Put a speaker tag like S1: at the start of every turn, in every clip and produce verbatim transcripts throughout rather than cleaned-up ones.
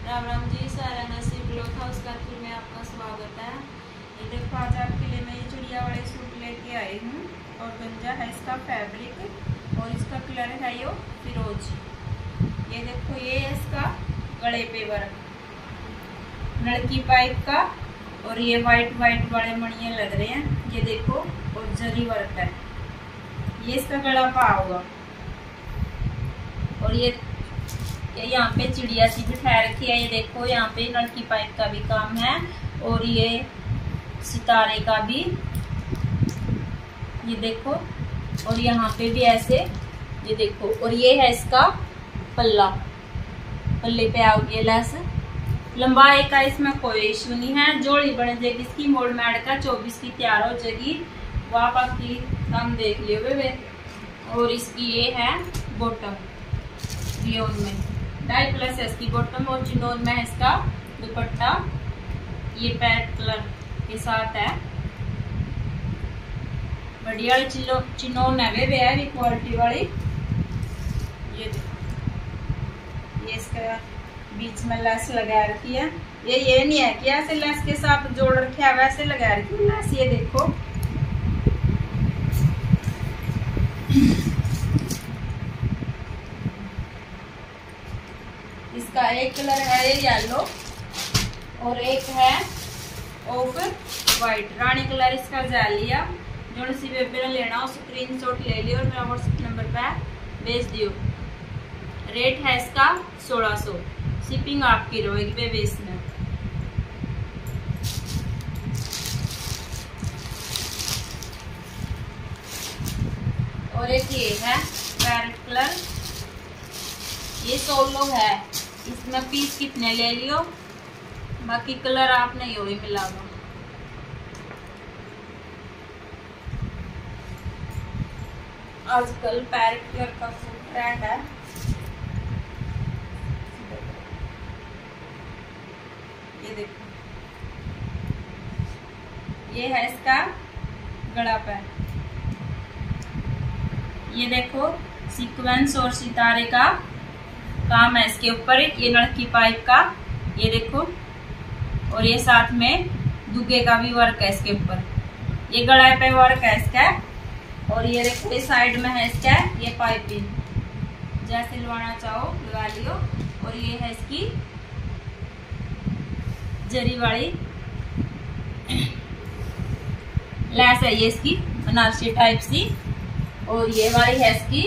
S1: राम राम जी, सारा नसीब blog house Kanpur में आपका स्वागत है। ये देखो, आज आपके लिए मैं ये चुड़िया वाले सूट लेके आई हूँ और गंजा है इसका फैब्रिक और इसका कलर है यो फिरोजी। ये देखो, ये है इसका गले पे वर्क लड़की पाइप का और ये वाइट वाइट वाले मणिये लग रहे हैं। ये देखो, और जरी वर्क है। ये इसका गला पा होगा और ये यहाँ पे चिड़िया सी बिठा रखी है। ये देखो, यहाँ पे लड़की पाइप का भी काम है और ये सितारे का भी। ये देखो, और यहाँ पे भी ऐसे। ये देखो, और ये है इसका पल्ला, पल्ले पे आओगे लेस। लंबाई का इसमें कोई इशू नहीं है। जोड़ी बन जाएगी इसकी मोड़ मैड का चौबीस की तैयार हो जाएगी। वहाँ बाकी काम देख लियो वे। और इसकी ये है बॉटम रियोन में, ढाई प्लस है इसकी बॉटम और चिनोन में है इसका दुपट्टा। ये पैरेट कलर के साथ है, बढ़िया चिनोन है वे वे है क्वालिटी वाली। ये ये इसका बीच में लेस लगा रखी है। ये ये नहीं है कि ऐसे लेस के साथ जोड़ रखे है, वैसे लगा रखी है लेस। ये देखो, इसका एक कलर है ये येलो और एक है ऑफ वाइट रानी कलर। इसका जालिया जो सी पेपर लेना हो स्क्रीनशॉट ले लियो और मेरा व्हाट्सएप नंबर पे भेज दियो। रेट है इसका सोलह सौ, शिपिंग आपकी रहेगी बेबेस में। और एक ये है पैरेट कलर, ये सोलो है। इसमें पीस कितने ले लियो, बाकी कलर आप नहीं हो मिलावा। आजकल पैरेट कलर का सूट ट्रेंड है। ये देखो, ये है इसका गला पे। ये देखो, सीक्वेंस और सितारे का काम है इसके ऊपर। ये लड़की पाइप का, ये देखो, और ये साथ में दुगे का भी वर्क है इसके ऊपर। ये गला पे वर्क है इसका और ये देखो, ये साइड में है इसका ये पाइपिंग। जैसे लवाना चाहो लगा लियो। और ये है इसकी जरी वाली लेस है, ये इसकी बनारसी टाइप सी। और ये वाली है इसकी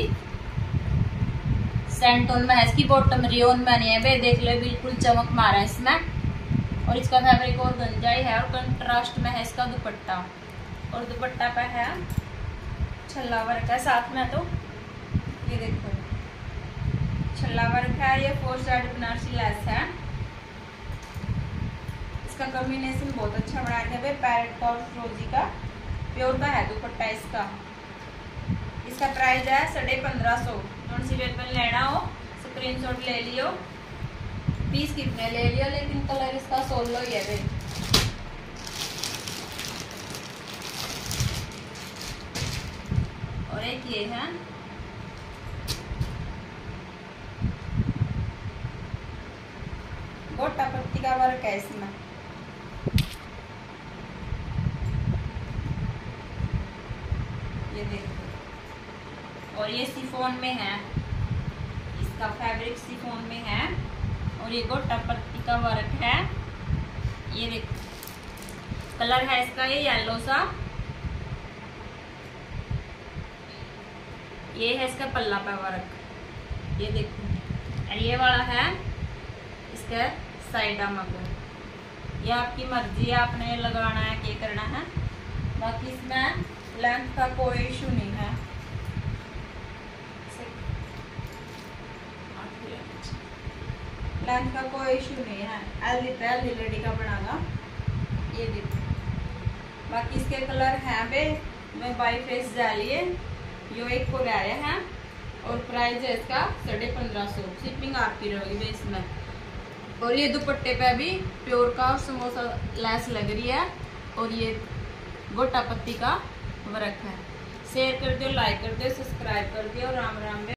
S1: सेंटोन में है इसकी बॉटम, रियोन में नहीं है वे। देख ले, बिल्कुल चमक मारा है इसमें। और इसका फैब्रिक और गंजाई है और कंट्रास्ट में है इसका दुपट्टा। और दुपट्टा पे है छल्ला वर्क है साथ में। तो ये देखो, छल्ला वर्क है। ये फोर साइड बनारसी लेस है। इसका कॉम्बिनेशन बहुत अच्छा बनाया है वे, पैरेट का और फिरोजी का प्योर का है दुपट्टा इसका। इसका प्राइस है साढ़े पंद्रह सौ। कौन सी वेपन लेना हो स्क्रीनशॉट ले लियो। पीस कितने ले लियो, लेकिन कलर इसका सोलो ही है वे। और एक ये है, गोटा पत्ती का वर्क है इसमें। ये देखो, और ये सिफोन में है, इसका फैब्रिक सिफोन में है। और ये गोटा पत्ती का वर्क है। ये देखो, कलर है इसका ये येलो सा। ये है इसका पल्ला पे वर्क। ये देखो, और ये वाला है इसका साइड मगो। ये आपकी मर्जी है, आपने लगाना है क्या करना है। बाकी इसमें लेंथ का कोई इशू नहीं है। लेंथ का कोई इशू नहीं है। एल एल लेडी का बनाना। ये देखो, बाकी इसके कलर हैं वे। मैं बाई फेस डालिए, यो एक को ले रहे हैं। और प्राइस है इसका साढ़े पंद्रह सौ, शिपिंग आपकी रहेगी वे इसमें। और ये दुपट्टे पे भी प्योर का और समोसा लेस लग रही है। और ये गोटा पत्ती का वर्क है। शेयर कर दियो, लाइक कर दियो, सब्सक्राइब कर दियो। राम राम।